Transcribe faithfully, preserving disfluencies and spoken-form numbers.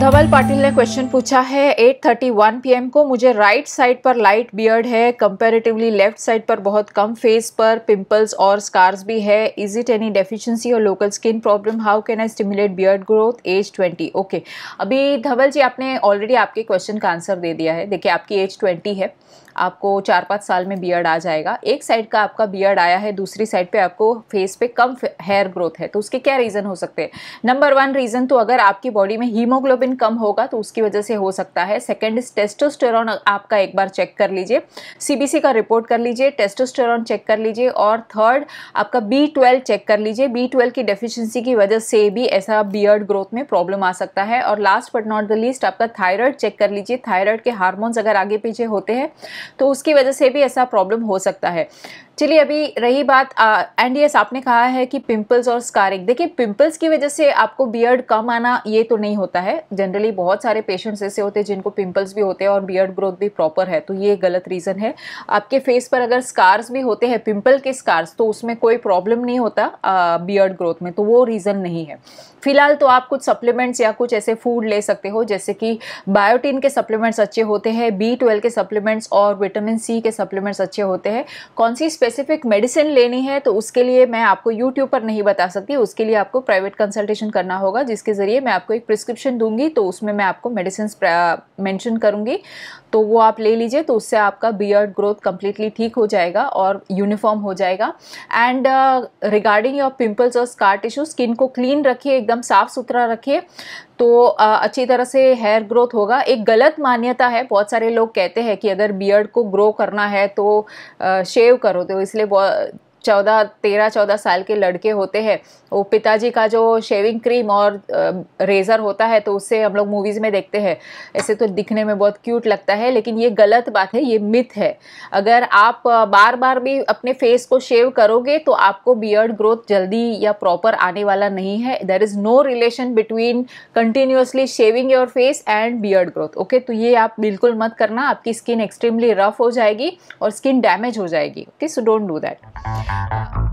धवल पाटिल ने क्वेश्चन पूछा है eight thirty one P M को, मुझे राइट साइड पर लाइट बियर्ड है, कंपैरेटिवली लेफ्ट साइड पर बहुत कम, फेस पर पिंपल्स और स्कार्स भी है, इज इट एनी डेफिशिएंसी और local skin problem, how can I stimulate beard growth, age twenty. Okay, अभी धवल जी आपने ऑलरेडी आपके क्वेश्चन का आंसर दे दिया है। देखिए आपकी एज ट्वेंटी है, आपको चार पाँच साल में बियर्ड आ जाएगा। एक साइड का आपका बियर्ड आया है, दूसरी साइड पे आपको फेस पे कम हेयर ग्रोथ है, तो उसके क्या रीज़न हो सकते हैं? नंबर वन रीज़न तो अगर आपकी बॉडी में हीमोग्लोबिन कम होगा तो उसकी वजह से हो सकता है। सेकंड इज टेस्टोस्टेरोन, आपका एक बार चेक कर लीजिए, सीबीसी का रिपोर्ट कर लीजिए, टेस्टोस्टेरोन चेक कर लीजिए। और थर्ड आपका बी ट्वेल्व चेक कर लीजिए, बी ट्वेल्व की डेफिशिएंसी की वजह से भी ऐसा बियर्ड ग्रोथ में प्रॉब्लम आ सकता है। और last but not the least आपका थायराइड चेक कर लीजिए, थायराइड के हार्मोन्स अगर आगे पीछे होते हैं तो उसकी वजह से भी ऐसा प्रॉब्लम हो सकता है। चलिए अभी रही बात एंड यस आपने कहा है कि पिंपल्स और स्कारिंग, देखिए पिंपल्स की वजह से आपको बियर्ड कम आना ये तो नहीं होता है। जनरली बहुत सारे पेशेंट्स ऐसे होते हैं जिनको पिंपल्स भी होते हैं और बियर्ड ग्रोथ भी प्रॉपर है, तो ये गलत रीज़न है। आपके फेस पर अगर स्कार्स भी होते हैं, पिंपल के स्कार्स, तो उसमें कोई प्रॉब्लम नहीं होता बियर्ड ग्रोथ में, तो वो रीज़न नहीं है। फिलहाल तो आप कुछ सप्लीमेंट्स या कुछ ऐसे फूड ले सकते हो, जैसे कि बायोटिन के सप्लीमेंट्स अच्छे होते हैं, बी ट्वेल्व के सप्लीमेंट्स और विटामिन सी के सप्लीमेंट्स अच्छे होते हैं। कौन सी स्पेसिफिक मेडिसिन लेनी है तो उसके लिए मैं आपको यूट्यूब पर नहीं बता सकती, उसके लिए आपको प्राइवेट कंसल्टेशन करना होगा, जिसके ज़रिए मैं आपको एक प्रिस्क्रिप्शन दूंगी, तो उसमें मैं आपको मेडिसिन मेंशन करूंगी, तो वो आप ले लीजिए, तो उससे आपका बियर्ड ग्रोथ कम्प्लीटली ठीक हो जाएगा और यूनिफॉर्म हो जाएगा। एंड रिगार्डिंग योर पिंपल्स और स्कार टिश्यू, स्किन को क्लीन रखिए, एकदम साफ सुथरा रखिए, तो uh, अच्छी तरह से हेयर ग्रोथ होगा। एक गलत मान्यता है, बहुत सारे लोग कहते हैं कि अगर बियर्ड को ग्रो करना है तो uh, शेव करो, तो इसलिए चौदह तेरह चौदह साल के लड़के होते हैं, वो पिताजी का जो शेविंग क्रीम और रेज़र होता है तो उससे हम लोग मूवीज़ में देखते हैं, ऐसे तो दिखने में बहुत क्यूट लगता है, लेकिन ये गलत बात है, ये मिथ है। अगर आप बार बार भी अपने फेस को शेव करोगे तो आपको बियर्ड ग्रोथ जल्दी या प्रॉपर आने वाला नहीं है। There is no relation between continuously shaving your face and beard growth. Okay, तो ये आप बिल्कुल मत करना, आपकी स्किन एक्सट्रीमली रफ हो जाएगी और स्किन डैमेज हो जाएगी। Okay, so don't do that.